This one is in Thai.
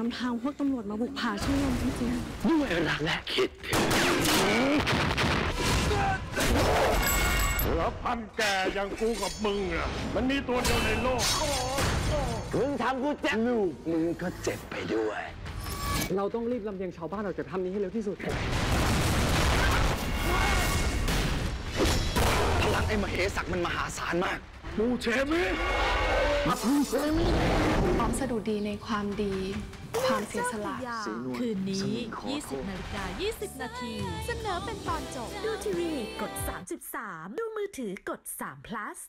ำทางพวกตำรวจมาบุกผ่าช่วยลมจริงๆด้วยรักและคิดถึงแล้วพันแกอย่างกูกับมึงอ่ะมันมีตัวเดียวในโลกมึงทำกูเจ็บลูกมึงก็เจ็บไปด้วยเราต้องรีบลำเลียงชาวบ้านออกจากถ้ำนี้ให้เร็วที่สุดพลังไอ้มเหสักมันมหาศาลมากมูเชมิพร้อมสะดุดีในความดีความเสียสละคืนนี้ 20:20 นาทีเสนอเป็นตอนจบดูทีวีกด 33 ดูมือถือกด3 plus